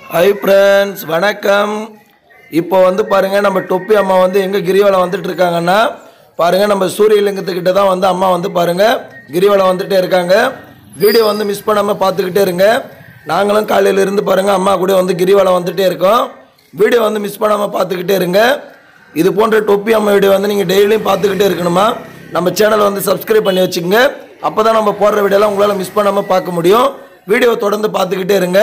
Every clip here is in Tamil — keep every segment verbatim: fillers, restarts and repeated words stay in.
Hi friends, வணக்கம். இப்போ வந்து பாருங்க நம்ம டொப்பி அம்மா வந்து எங்க கிரிவலம் வந்துட்டு இருக்காங்கன்னா பாருங்க நம்ம சூரியலிங்கத்துக்கிட்ட தான் வந்து அம்மா வந்து பாருங்க கிரிவலம் வந்துட்டே இருக்காங்க. வீடியோ வந்து மிஸ் பண்ணாம பார்த்துக்கிட்டே இருங்க. நாங்களும் காலையில இருந்து பாருங்க அம்மா கூட வந்து கிரிவலம் வந்துட்டே இருக்கோம். வீடியோ வந்து மிஸ் பண்ணாம பார்த்துக்கிட்டே இருங்க. இது போன்ற டொப்பி அம்மா வீடியோ வந்து நீங்க டெய்லியும் பார்த்துக்கிட்டே இருக்கணுமா? நம்ம சேனலை வந்து சப்ஸ்கிரைப் பண்ணி வச்சுக்கங்க. அப்பதான் நம்ம போடுற வீடியோலாம் உங்களால மிஸ் பண்ணாம பார்க்க முடியும். வீடியோ தொடர்ந்து பார்த்துக்கிட்டே இருங்க.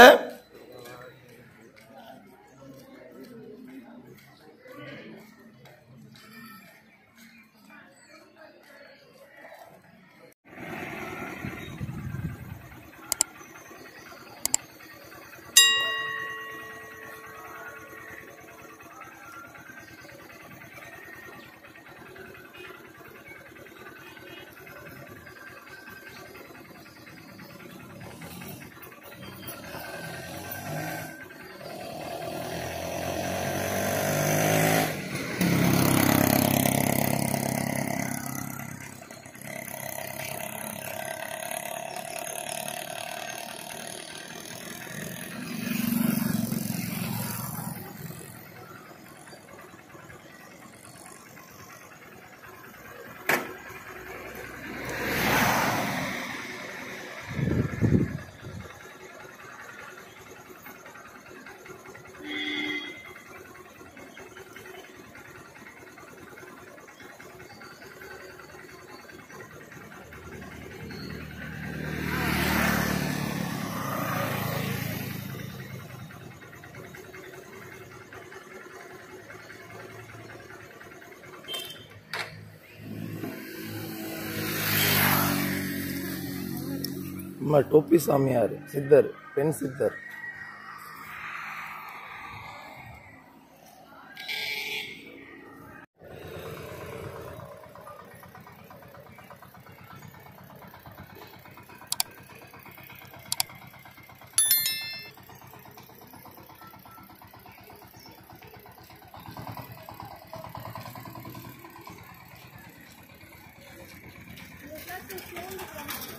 அம்மா டோப்பி சாமியார் சித்தர் பெண் சித்தர் Thank you.